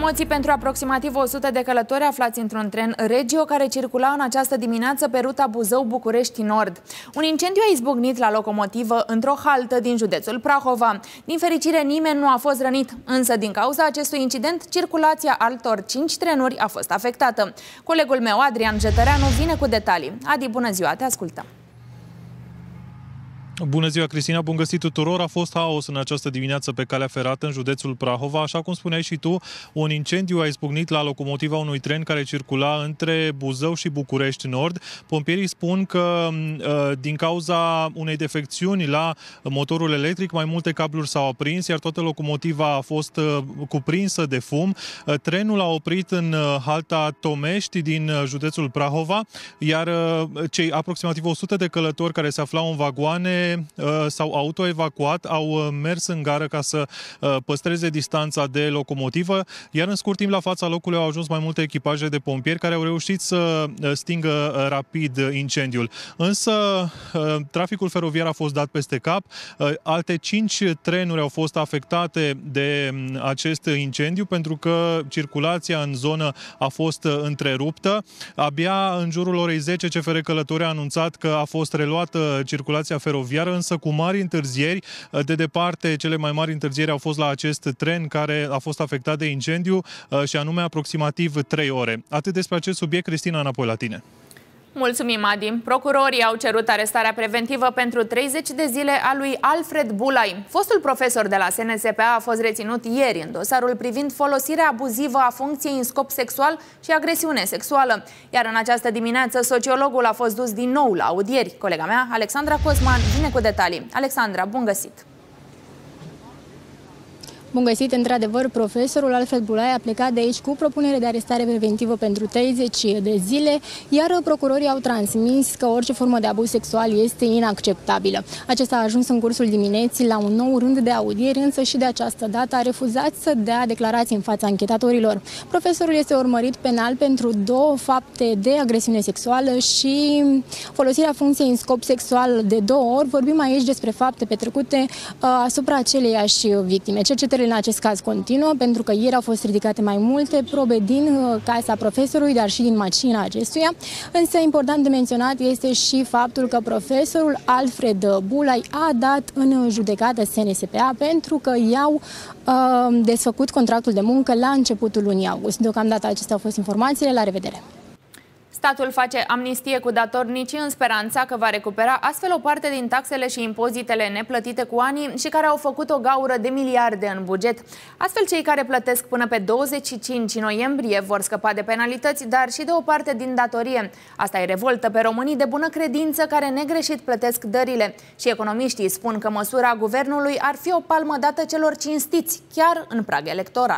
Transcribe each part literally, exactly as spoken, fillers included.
Emoții pentru aproximativ o sută de călători aflați într-un tren Regio care circula în această dimineață pe ruta Buzău-București Nord. Un incendiu a izbucnit la locomotivă într-o haltă din județul Prahova. Din fericire, nimeni nu a fost rănit, însă din cauza acestui incident, circulația altor cinci trenuri a fost afectată. Colegul meu, Adrian Jetăreanu, vine cu detalii. Adi, bună ziua, te ascultăm! Bună ziua, Cristina, bun găsit tuturor! A fost haos în această dimineață pe calea ferată în județul Prahova. Așa cum spuneai și tu, un incendiu a izbucnit la locomotiva unui tren care circula între Buzău și București Nord. Pompierii spun că din cauza unei defecțiuni la motorul electric, mai multe cabluri s-au aprins, iar toată locomotiva a fost cuprinsă de fum. Trenul a oprit în halta Tomești din județul Prahova, iar cei aproximativ o sută de călători care se aflau în vagoane s-au autoevacuat, au mers în gară ca să păstreze distanța de locomotivă, iar în scurt timp la fața locului au ajuns mai multe echipaje de pompieri care au reușit să stingă rapid incendiul. Însă traficul feroviar a fost dat peste cap, alte cinci trenuri au fost afectate de acest incendiu pentru că circulația în zonă a fost întreruptă. Abia în jurul orei zece C F R Călători a anunțat că a fost reluată circulația feroviară, însă cu mari întârzieri. De departe, cele mai mari întârzieri au fost la acest tren care a fost afectat de incendiu și anume aproximativ trei ore. Atât despre acest subiect, Cristina, înapoi la tine. Mulțumim, Adi. Procurorii au cerut arestarea preventivă pentru treizeci de zile a lui Alfred Bulai. Fostul profesor de la S N S P A a fost reținut ieri în dosarul privind folosirea abuzivă a funcției în scop sexual și agresiune sexuală. Iar în această dimineață, sociologul a fost dus din nou la audieri. Colega mea, Alexandra Cosman, vine cu detalii. Alexandra, bun găsit! Bun găsit, într-adevăr, profesorul Alfred Bulai a plecat de aici cu propunere de arestare preventivă pentru treizeci de zile, iar procurorii au transmis că orice formă de abuz sexual este inacceptabilă. Acesta a ajuns în cursul dimineții la un nou rând de audieri, însă și de această dată a refuzat să dea declarații în fața anchetatorilor. Profesorul este urmărit penal pentru două fapte de agresiune sexuală și folosirea funcției în scop sexual de două ori. Vorbim aici despre fapte petrecute uh, asupra aceleiași victime. Cercetările în acest caz continuă, pentru că ieri au fost ridicate mai multe probe din casa profesorului, dar și din mașina acestuia. Însă important de menționat este și faptul că profesorul Alfred Bulai a dat în judecată S N S P A pentru că i-au uh, desfăcut contractul de muncă la începutul lunii august. Deocamdată acestea au fost informațiile. La revedere! Statul face amnistie cu datornicii în speranța că va recupera astfel o parte din taxele și impozitele neplătite cu anii și care au făcut o gaură de miliarde în buget. Astfel, cei care plătesc până pe douăzeci și cinci noiembrie vor scăpa de penalități, dar și de o parte din datorie. Asta e revoltă pe românii de bună credință care negreșit plătesc dările. Și economiștii spun că măsura guvernului ar fi o palmă dată celor cinstiți, chiar în prag electoral.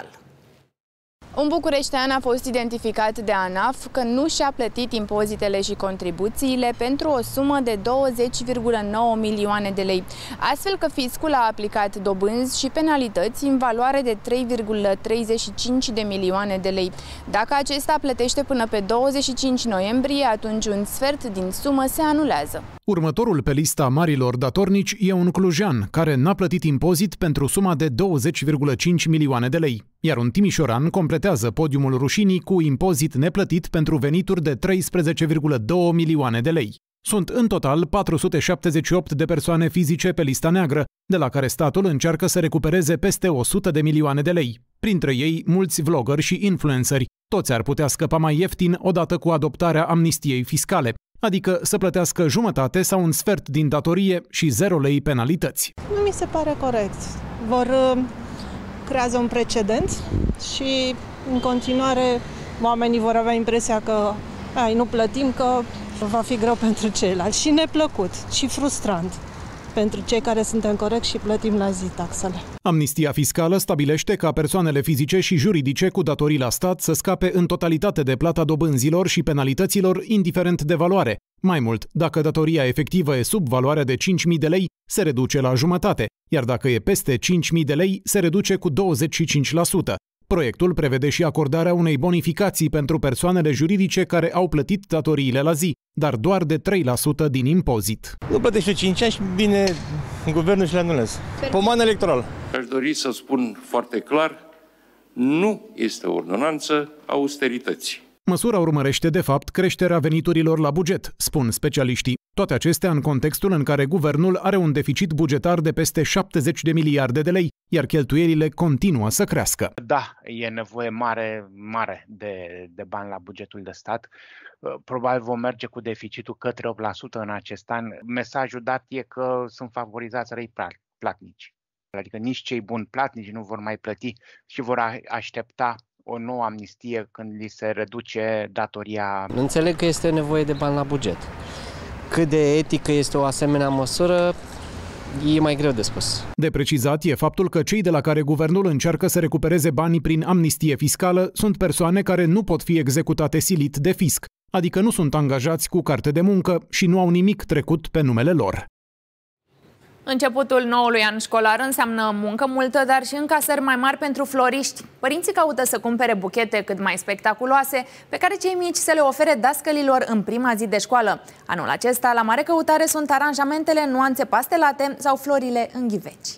Un bucureștean a fost identificat de ANAF că nu și-a plătit impozitele și contribuțiile pentru o sumă de douăzeci virgulă nouă milioane de lei, astfel că fiscul a aplicat dobânzi și penalități în valoare de trei virgulă treizeci și cinci de milioane de lei. Dacă acesta plătește până pe douăzeci și cinci noiembrie, atunci un sfert din sumă se anulează. Următorul pe lista marilor datornici e un clujean care n-a plătit impozit pentru suma de douăzeci virgulă cinci milioane de lei, iar un timișoran completează podiumul rușinii cu impozit neplătit pentru venituri de treisprezece virgulă doi milioane de lei. Sunt în total patru sute șaptezeci și opt de persoane fizice pe lista neagră, de la care statul încearcă să recupereze peste o sută de milioane de lei. Printre ei, mulți vloggeri și influenceri. Toți ar putea scăpa mai ieftin odată cu adoptarea amnistiei fiscale, adică să plătească jumătate sau un sfert din datorie și zero lei penalități. Nu mi se pare corect. Vor creează un precedent și în continuare oamenii vor avea impresia că ai, nu plătim, că va fi greu pentru ceilalți și neplăcut și frustrant pentru cei care suntem corecți și plătim la zi taxele. Amnistia fiscală stabilește ca persoanele fizice și juridice cu datorii la stat să scape în totalitate de plata dobânzilor și penalităților, indiferent de valoare. Mai mult, dacă datoria efectivă e sub valoarea de cinci mii de lei, se reduce la jumătate, iar dacă e peste cinci mii de lei, se reduce cu douăzeci și cinci la sută. Proiectul prevede și acordarea unei bonificații pentru persoanele juridice care au plătit datoriile la zi, dar doar de trei la sută din impozit. Nu plătești cinci ani și bine guvernul și le anulează. Pomană electorală. Aș dori să spun foarte clar, nu este o ordonanță a austerității. Măsura urmărește, de fapt, creșterea veniturilor la buget, spun specialiștii. Toate acestea în contextul în care guvernul are un deficit bugetar de peste șaptezeci de miliarde de lei, iar cheltuielile continuă să crească. Da, e nevoie mare, mare de, de bani la bugetul de stat. Probabil vom merge cu deficitul către opt la sută în acest an. Mesajul dat e că sunt favorizați răi platnici. Adică nici cei buni platnici nu vor mai plăti și vor aștepta o nouă amnistie când li se reduce datoria. Înțeleg că este nevoie de bani la buget. Cât de etică este o asemenea măsură, e mai greu de spus. De precizat e faptul că cei de la care guvernul încearcă să recupereze banii prin amnistie fiscală sunt persoane care nu pot fi executate silit de fisc, adică nu sunt angajați cu carte de muncă și nu au nimic trecut pe numele lor. Începutul noului an școlar înseamnă muncă multă, dar și încasări mai mari pentru floriști. Părinții caută să cumpere buchete cât mai spectaculoase, pe care cei mici să le ofere dascălilor în prima zi de școală. Anul acesta, la mare căutare sunt aranjamentele nuanțe pastelate sau florile în ghiveci.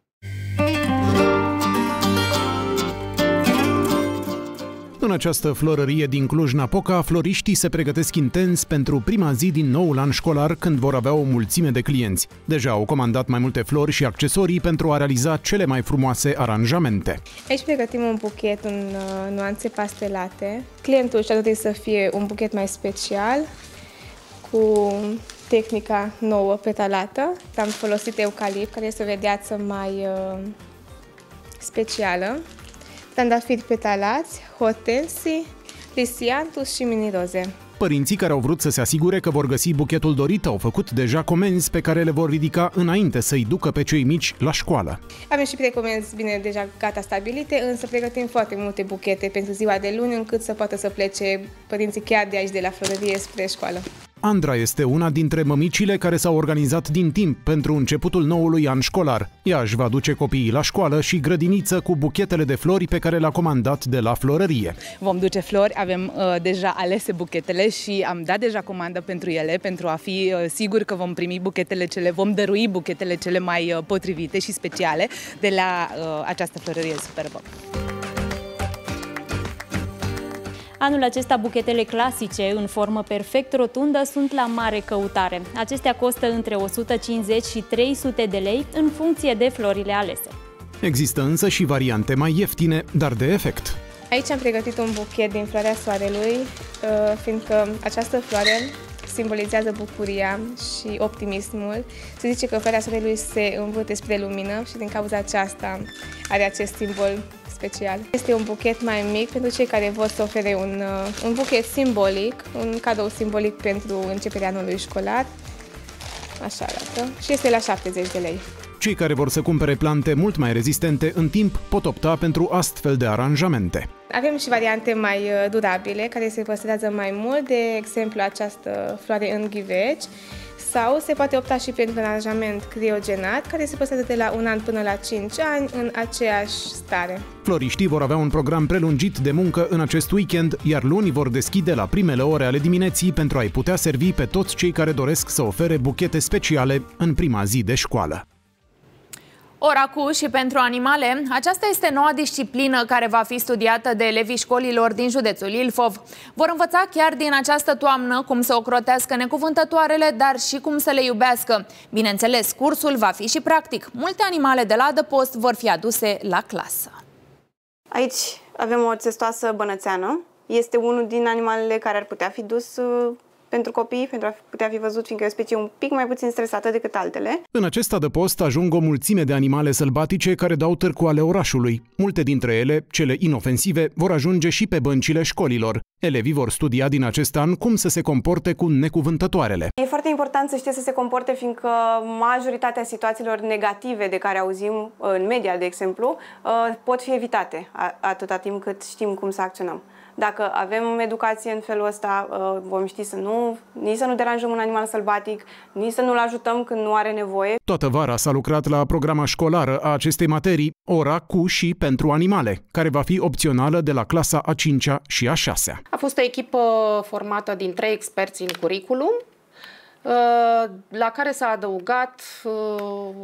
În această florărie din Cluj-Napoca, floriștii se pregătesc intens pentru prima zi din noul an școlar, când vor avea o mulțime de clienți. Deja au comandat mai multe flori și accesorii pentru a realiza cele mai frumoase aranjamente. Aici pregătim un buchet în uh, nuanțe pastelate. Clientul își dorește să fie un buchet mai special, cu tehnica nouă petalată. Am folosit eucalipt, care este o vedeață mai uh, specială. Trandafiri petalați, hortensii, lisiantus și mini-roze. Părinții care au vrut să se asigure că vor găsi buchetul dorit au făcut deja comenzi pe care le vor ridica înainte să-i ducă pe cei mici la școală. Avem și precomenzi bine deja gata stabilite, însă pregătim foarte multe buchete pentru ziua de luni, încât să poată să plece părinții chiar de aici, de la florărie, spre școală. Andra este una dintre mămicile care s-au organizat din timp pentru începutul noului an școlar. Ea își va duce copiii la școală și grădiniță cu buchetele de flori pe care le-a comandat de la florărie. Vom duce flori, avem uh, deja alese buchetele și am dat deja comandă pentru ele, pentru a fi uh, sigur că vom primi buchetele cele, vom dărui buchetele cele mai uh, potrivite și speciale de la uh, această florărie superbă. Anul acesta, buchetele clasice, în formă perfect rotundă, sunt la mare căutare. Acestea costă între o sută cincizeci și trei sute de lei, în funcție de florile alese. Există însă și variante mai ieftine, dar de efect. Aici am pregătit un buchet din floarea soarelui, fiindcă această floare simbolizează bucuria și optimismul. Se zice că floarea soarelui se învârte spre lumină și din cauza aceasta are acest simbol special. Este un buchet mai mic pentru cei care vor să ofere un, un buchet simbolic, un cadou simbolic pentru începerea anului școlar. Așa arată. Și este la șaptezeci de lei. Cei care vor să cumpere plante mult mai rezistente în timp pot opta pentru astfel de aranjamente. Avem și variante mai durabile, care se păstrează mai mult, de exemplu această floare în ghiveci, sau se poate opta și pentru un aranjament criogenat, care se păstrează de la un an până la cinci ani în aceeași stare. Floriștii vor avea un program prelungit de muncă în acest weekend, iar luni vor deschide la primele ore ale dimineții pentru a-i putea servi pe toți cei care doresc să ofere buchete speciale în prima zi de școală. Ora cu și pentru animale, aceasta este noua disciplină care va fi studiată de elevii școlilor din județul Ilfov. Vor învăța chiar din această toamnă cum să ocrotească necuvântătoarele, dar și cum să le iubească. Bineînțeles, cursul va fi și practic. Multe animale de la adăpost vor fi aduse la clasă. Aici avem o țestoasă bănățeană. Este unul din animalele care ar putea fi dus pentru copii, pentru a putea fi văzut, fiindcă e o specie un pic mai puțin stresată decât altele. În acest adăpost ajung o mulțime de animale sălbatice care dau târcoale orașului. Multe dintre ele, cele inofensive, vor ajunge și pe băncile școlilor. Elevii vor studia din acest an cum să se comporte cu necuvântătoarele. E foarte important să știe să se comporte, fiindcă majoritatea situațiilor negative de care auzim în media, de exemplu, pot fi evitate atâta timp cât știm cum să acționăm. Dacă avem educație în felul ăsta, vom ști să nu, nici să nu deranjăm un animal sălbatic, nici să nu-l ajutăm când nu are nevoie. Toată vara s-a lucrat la programa școlară a acestei materii, ora cu și pentru animale, care va fi opțională de la clasa a cincea și a șasea. A fost o echipă formată din trei experți în curriculum, la care s-a adăugat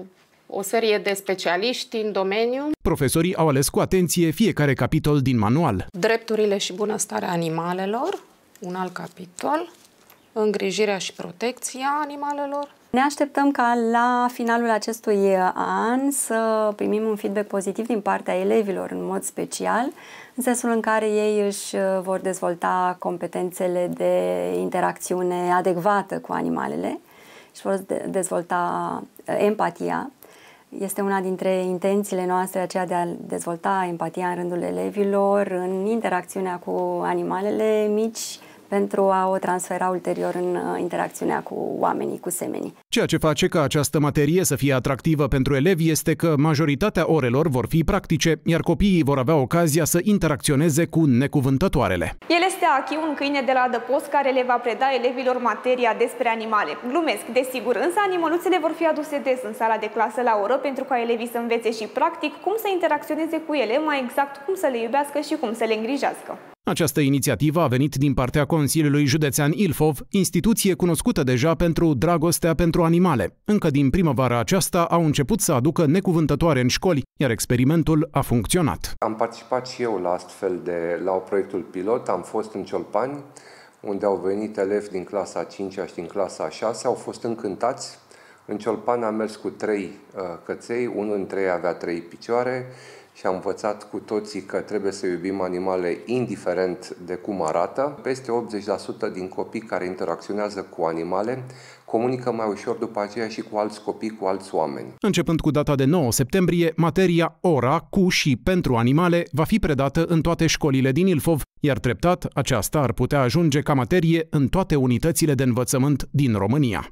o serie de specialiști în domeniu. Profesorii au ales cu atenție fiecare capitol din manual. Drepturile și bunăstarea animalelor, un alt capitol, îngrijirea și protecția animalelor. Ne așteptăm ca la finalul acestui an să primim un feedback pozitiv din partea elevilor în mod special, în sensul în care ei își vor dezvolta competențele de interacțiune adecvată cu animalele și vor dezvolta empatia. Este una dintre intențiile noastre aceea de a dezvolta empatia în rândul elevilor în interacțiunea cu animalele mici, pentru a o transfera ulterior în interacțiunea cu oamenii, cu semenii. Ceea ce face ca această materie să fie atractivă pentru elevi este că majoritatea orelor vor fi practice, iar copiii vor avea ocazia să interacționeze cu necuvântătoarele. El este Achi, un câine de la adăpost care le va preda elevilor materia despre animale. Glumesc, desigur, însă animăluțele vor fi aduse des în sala de clasă la oră pentru ca elevii să învețe și practic cum să interacționeze cu ele, mai exact cum să le iubească și cum să le îngrijească. Această inițiativă a venit din partea Consiliului Județean Ilfov, instituție cunoscută deja pentru dragostea pentru animale. Încă din primăvara aceasta au început să aducă necuvântătoare în școli, iar experimentul a funcționat. Am participat și eu la astfel de la proiectul pilot, am fost în Ciolpani, unde au venit elevi din clasa a cincea și din clasa a șasea, au fost încântați. În Ciolpani am mers cu trei uh, căței, unul dintre ei avea trei picioare, și am învățat cu toții că trebuie să iubim animale indiferent de cum arată. Peste optzeci la sută din copii care interacționează cu animale comunică mai ușor după aceea și cu alți copii, cu alți oameni. Începând cu data de nouă septembrie, materia ora cu și pentru animale va fi predată în toate școlile din Ilfov, iar treptat aceasta ar putea ajunge ca materie în toate unitățile de învățământ din România.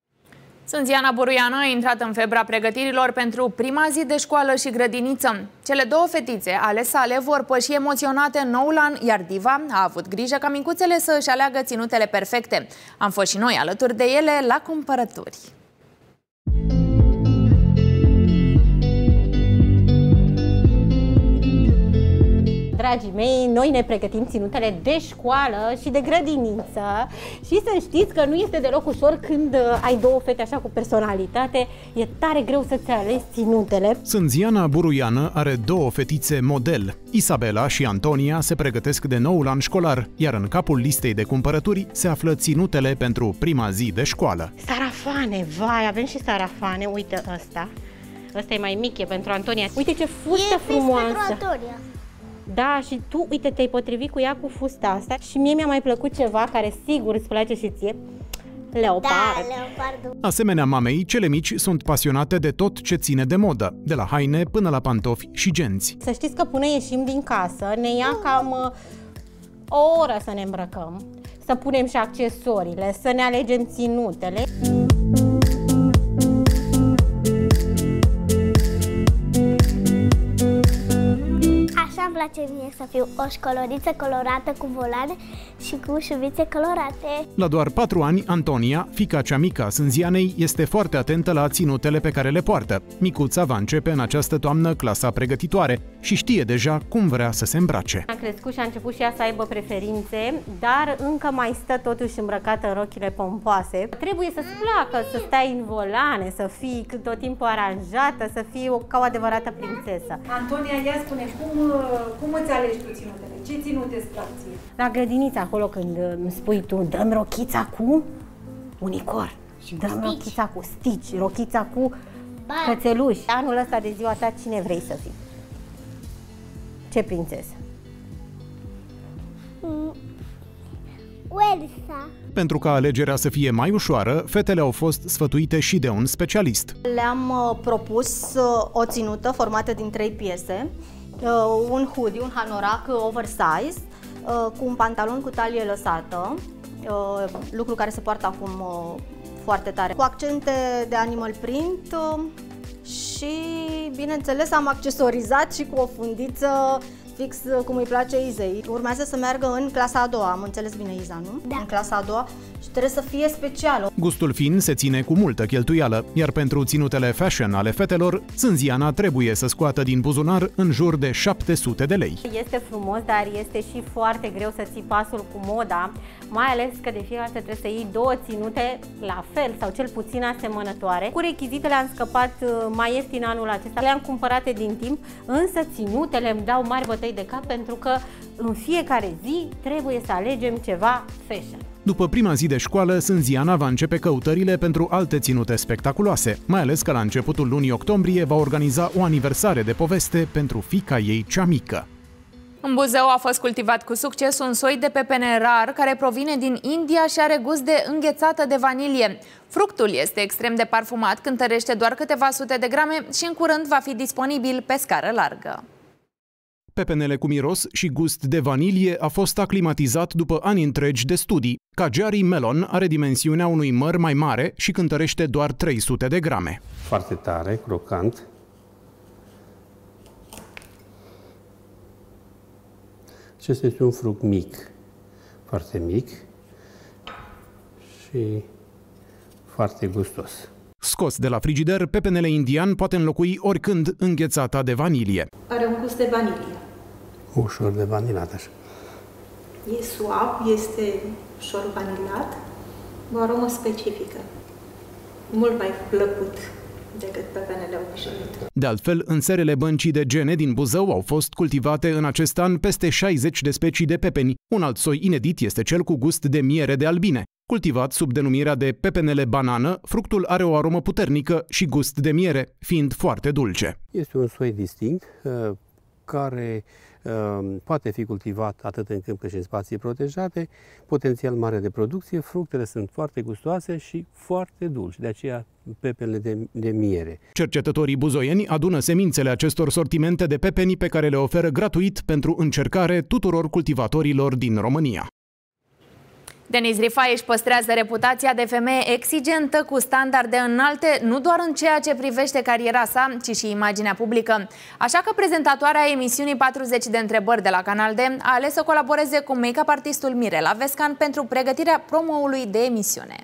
Sânziana Buruiană a intrat în febra pregătirilor pentru prima zi de școală și grădiniță. Cele două fetițe ale sale vor păși emoționate noul an, iar diva a avut grijă ca micuțele să își aleagă ținutele perfecte. Am fost și noi alături de ele la cumpărături. Dragii mei, noi ne pregătim ținutele de școală și de grădiniță și să știți că nu este deloc ușor când ai două fete așa cu personalitate, e tare greu să-ți alegi ținutele. Sânziana Buruiană are două fetițe model. Isabela și Antonia se pregătesc de noul an școlar, iar în capul listei de cumpărături se află ținutele pentru prima zi de școală. Sarafane, vai, avem și sarafane, uite ăsta. Ăsta e mai mic, e pentru Antonia. Uite ce fustă e frumoasă! Pentru Antonia. Da, și tu, uite, te-ai potrivit cu ea cu fusta asta și mie mi-a mai plăcut ceva care sigur îți place și ție. Leopard. Da, leopardul. Asemenea mamei, cele mici sunt pasionate de tot ce ține de modă, de la haine până la pantofi și genți. Să știți că până ieșim din casă ne ia cam uh, o oră să ne îmbrăcăm, să punem și accesorile, să ne alegem ținutele. Îmi place mie să fiu o școloriță colorată cu volane și cu șuvițe colorate. La doar patru ani, Antonia, fiica cea mică a Sânzianei, este foarte atentă la ținutele pe care le poartă. Micuța va începe în această toamnă clasa pregătitoare și știe deja cum vrea să se îmbrace. A crescut și a început și ea să aibă preferințe, dar încă mai stă totuși îmbrăcată în rochile pompoase. Trebuie să-ți placă să stai în volane, să fii tot timpul aranjată, să fii o, ca o adevărată prințesă. Antonia, ia spune, cum, cum îți alegi tu ținutele? Ce ținute îți plac ție? La grădiniță, acolo când îmi spui tu, dă-mi rochița cu unicor, dă-mi rochița cu stici, rochița cu cățeluși. Anul ăsta de ziua ta, cine vrei să fii? Ce prințesă? Elsa. Pentru ca alegerea să fie mai ușoară, fetele au fost sfătuite și de un specialist. Le-am uh, propus uh, o ținută formată din trei piese, uh, un hoodie, un hanorac oversize, uh, cu un pantalon cu talie lăsată, uh, lucru care se poartă acum uh, foarte tare, cu accente de animal print uh, și, bineînțeles, am accesorizat și cu o fundiță fix cum îi place Izei. Urmează să meargă în clasa a doua, am înțeles bine, Iza, nu? Da. În clasa a doua și trebuie să fie specială. Gustul fin se ține cu multă cheltuială, iar pentru ținutele fashion ale fetelor, Sânziana trebuie să scoată din buzunar în jur de șapte sute de lei. Este frumos, dar este și foarte greu să ții pasul cu moda, mai ales că de fiecare dată trebuie să iei două ținute la fel sau cel puțin asemănătoare. Cu rechizitele am scăpat mai ieftin anul acesta, le-am cumpărate din timp, însă ținutele îmi dau mari bătăi de cap pentru că în fiecare zi trebuie să alegem ceva fashion. După prima zi de școală, Sânziana va începe căutările pentru alte ținute spectaculoase, mai ales că la începutul lunii octombrie va organiza o aniversare de poveste pentru fiica ei cea mică. În Buzău a fost cultivat cu succes un soi de pepene rar care provine din India și are gust de înghețată de vanilie. Fructul este extrem de parfumat, cântărește doar câteva sute de grame și în curând va fi disponibil pe scară largă. Pepenele cu miros și gust de vanilie a fost aclimatizat după ani întregi de studii. Kajari Melon are dimensiunea unui măr mai mare și cântărește doar trei sute de grame. Foarte tare, crocant. Acesta este un fruct mic, foarte mic și foarte gustos. Scos de la frigider, pepenele indian poate înlocui oricând înghețata de vanilie. Are un gust de vanilie. Ușor de vanilat, așa. E suav, este ușor vanilat, o aromă specifică, mult mai plăcut decât pepenele obișnuite. De altfel, în serele băncii de gene din Buzău au fost cultivate în acest an peste șaizeci de specii de pepeni. Un alt soi inedit este cel cu gust de miere de albine. Cultivat sub denumirea de pepenele banană, fructul are o aromă puternică și gust de miere, fiind foarte dulce. Este un soi distinct care poate fi cultivat atât în câmp cât și în spații protejate, potențial mare de producție, fructele sunt foarte gustoase și foarte dulci, de aceea pepenele de, de miere. Cercetătorii buzoieni adună semințele acestor sortimente de pepeni pe care le oferă gratuit pentru încercare tuturor cultivatorilor din România. Denise Rifai își păstrează reputația de femeie exigentă cu standarde înalte, nu doar în ceea ce privește cariera sa, ci și imaginea publică. Așa că prezentatoarea emisiunii patruzeci de întrebări de la Canal D a ales să colaboreze cu make-up artistul Mirela Vescan pentru pregătirea promoului de emisiune.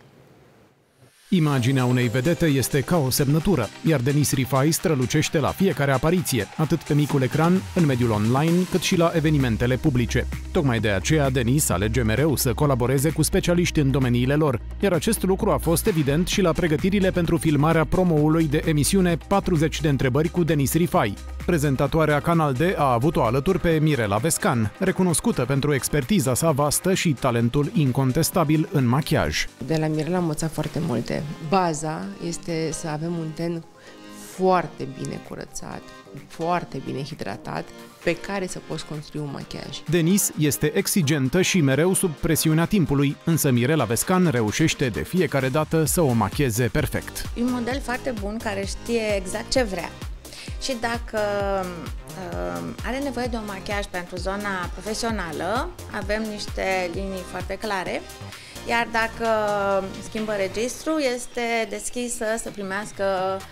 Imaginea unei vedete este ca o semnătură, iar Denise Rifai strălucește la fiecare apariție, atât pe micul ecran, în mediul online, cât și la evenimentele publice. Tocmai de aceea, Denise alege mereu să colaboreze cu specialiști în domeniile lor, iar acest lucru a fost evident și la pregătirile pentru filmarea promoului de emisiune patruzeci de întrebări cu Denise Rifai. Prezentatoarea Canal D a avut-o alături pe Mirela Vescan, recunoscută pentru expertiza sa vastă și talentul incontestabil în machiaj. De la Mirela am învățat foarte multe. Baza este să avem un ten foarte bine curățat, foarte bine hidratat, pe care să poți construi un machiaj. Denise este exigentă și mereu sub presiunea timpului, însă Mirela Vescan reușește de fiecare dată să o macheze perfect. E un model foarte bun care știe exact ce vrea. Și dacă uh, are nevoie de un machiaj pentru zona profesională, avem niște linii foarte clare, iar dacă schimbă registru, este deschisă să primească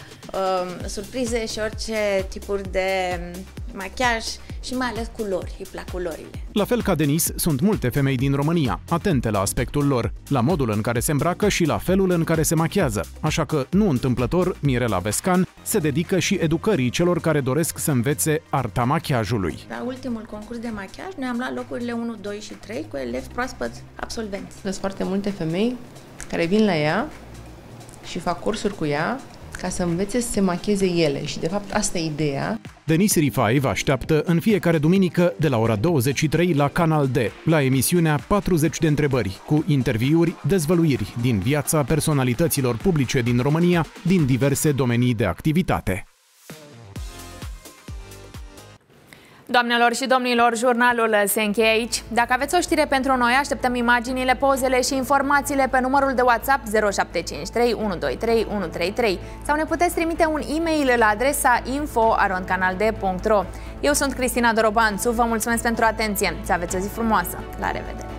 uh, surprize și orice tipuri de machiaj și mai ales culori, îi plac culorile. La fel ca Denise, sunt multe femei din România, atente la aspectul lor, la modul în care se îmbracă și la felul în care se machiază. Așa că, nu întâmplător, Mirela Vescan se dedică și educării celor care doresc să învețe arta machiajului. La ultimul concurs de machiaj, noi am luat locurile unu, doi și trei cu elevi proaspăți absolvenți. Sunt foarte multe femei care vin la ea și fac cursuri cu ea ca să învețe să se macheze ele și, de fapt, asta e ideea. Denise Rifai vă așteaptă în fiecare duminică de la ora douăzeci și trei la Canal D, la emisiunea patruzeci de întrebări, cu interviuri, dezvăluiri din viața personalităților publice din România, din diverse domenii de activitate. Doamnelor și domnilor, jurnalul se încheie aici. Dacă aveți o știre pentru noi, așteptăm imaginile, pozele și informațiile pe numărul de WhatsApp zero șapte cinci trei unu doi trei unu trei trei sau ne puteți trimite un e-mail la adresa info arond canalde punct ro. Eu sunt Cristina Dorobanțu, vă mulțumesc pentru atenție. Să aveți o zi frumoasă. La revedere!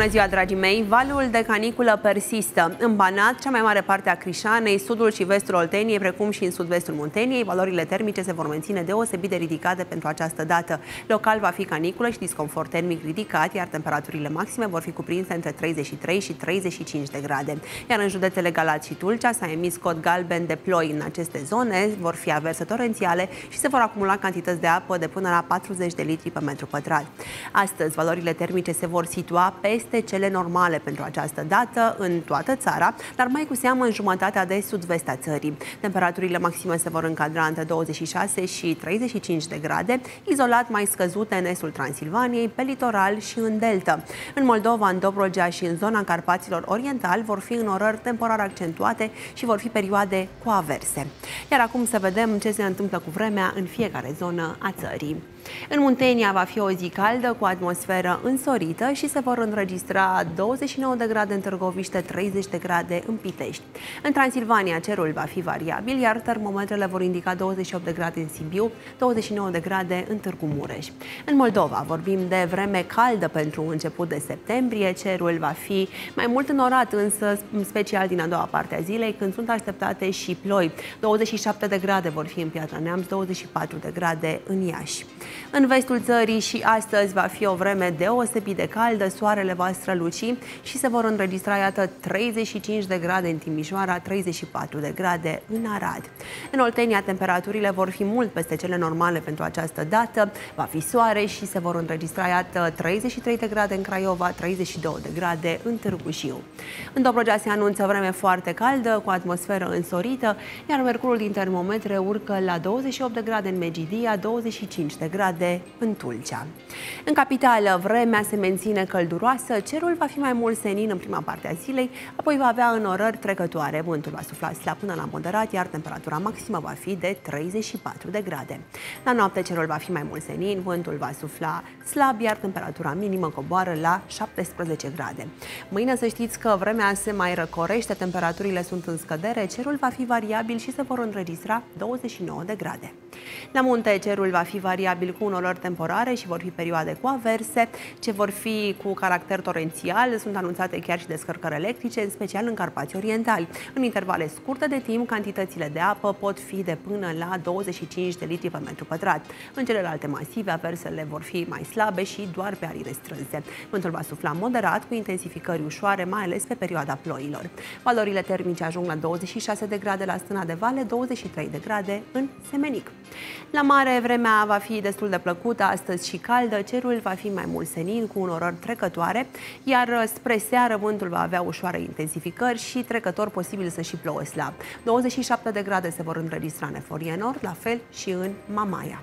Bună ziua, dragii mei! Valul de caniculă persistă. În Banat, cea mai mare parte a Crișanei, sudul și vestul Olteniei, precum și în sud-vestul Munteniei, valorile termice se vor menține deosebit de ridicate pentru această dată. Local va fi caniculă și disconfort termic ridicat, iar temperaturile maxime vor fi cuprinse între treizeci și trei și treizeci și cinci de grade. Iar în județele Galați și Tulcea s-a emis cod galben de ploi. În aceste zone vor fi averse torențiale și se vor acumula cantități de apă de până la patruzeci de litri pe metru pătrat. Astăzi, valorile termice se vor situa peste cele normale pentru această dată în toată țara, dar mai cu seamă în jumătatea de sud-vest a țării. Temperaturile maxime se vor încadra între douăzeci și șase și treizeci și cinci de grade, izolat mai scăzute în estul Transilvaniei, pe litoral și în delta. În Moldova, în Dobrogea și în zona Carpaților Orientali vor fi înnorări temporar accentuate și vor fi perioade cu averse. Iar acum să vedem ce se întâmplă cu vremea în fiecare zonă a țării. În Muntenia va fi o zi caldă cu atmosferă însorită și se vor înregistra douăzeci și nouă de grade în Târgoviște, treizeci de grade în Pitești. În Transilvania cerul va fi variabil, iar termometrele vor indica douăzeci și opt de grade în Sibiu, douăzeci și nouă de grade în Târgu Mureș. În Moldova vorbim de vreme caldă pentru început de septembrie, cerul va fi mai mult înnorat, însă în special din a doua parte a zilei, când sunt așteptate și ploi. douăzeci și șapte de grade vor fi în Piatra Neamț, douăzeci și patru de grade în Iași. În vestul țării și astăzi va fi o vreme deosebit de caldă, soarele va străluci și se vor înregistra, iată, treizeci și cinci de grade în Timișoara, treizeci și patru de grade în Arad. În Oltenia, temperaturile vor fi mult peste cele normale pentru această dată, va fi soare și se vor înregistra, iată, treizeci și trei de grade în Craiova, treizeci și două de grade în Târgu Jiu. În Dobrogea se anunță vreme foarte caldă, cu atmosferă însorită, iar mercurul din termometre urcă la douăzeci și opt de grade în Megidia, douăzeci și cinci de grade în Tulcea. În capitală, vremea se menține călduroasă, cerul va fi mai mult senin în prima parte a zilei, apoi va avea înnorări trecătoare, vântul va sufla slab până la moderat, iar temperatura maximă va fi de treizeci și patru de grade. La noapte cerul va fi mai mult senin, vântul va sufla slab, iar temperatura minimă coboară la șaptesprezece grade. Mâine să știți că vremea se mai răcorește, temperaturile sunt în scădere, cerul va fi variabil și se vor înregistra douăzeci și nouă de grade. La munte cerul va fi variabil cu înnorări temporare și vor fi perioade cu averse, ce vor fi cu caracter torențial. Sunt anunțate chiar și descărcări electrice, în special în Carpații Orientali. În intervale scurte de timp, cantitățile de apă pot fi de până la douăzeci și cinci de litri pe metru pătrat. În celelalte masive, aversele vor fi mai slabe și doar pe arii restrânse. Vântul va sufla moderat, cu intensificări ușoare, mai ales pe perioada ploilor. Valorile termice ajung la douăzeci și șase de grade la Stâna de Vale, douăzeci și trei de grade în Semenic. La mare, vremea va fi destul de plăcută, astăzi și caldă, cerul va fi mai mult senin, cu înnorări trecătoare, iar spre seară vântul va avea ușoare intensificări și trecător posibil să și plouă slab. douăzeci și șapte de grade se vor înregistra în Eforie Nord, la fel și în Mamaia.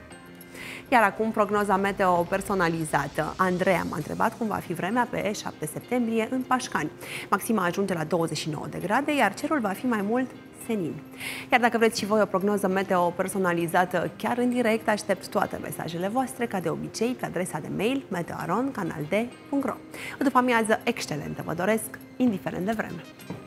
Iar acum prognoza meteo personalizată. Andreea m-a întrebat cum va fi vremea pe șapte septembrie în Pașcani. Maxima ajunge la douăzeci și nouă de grade, iar cerul va fi mai mult senin. Iar dacă vreți și voi o prognoză meteo personalizată chiar în direct, aștept toate mesajele voastre, ca de obicei, pe adresa de mail meteo aron canal d punct ro. O după amiază excelentă vă doresc, indiferent de vreme!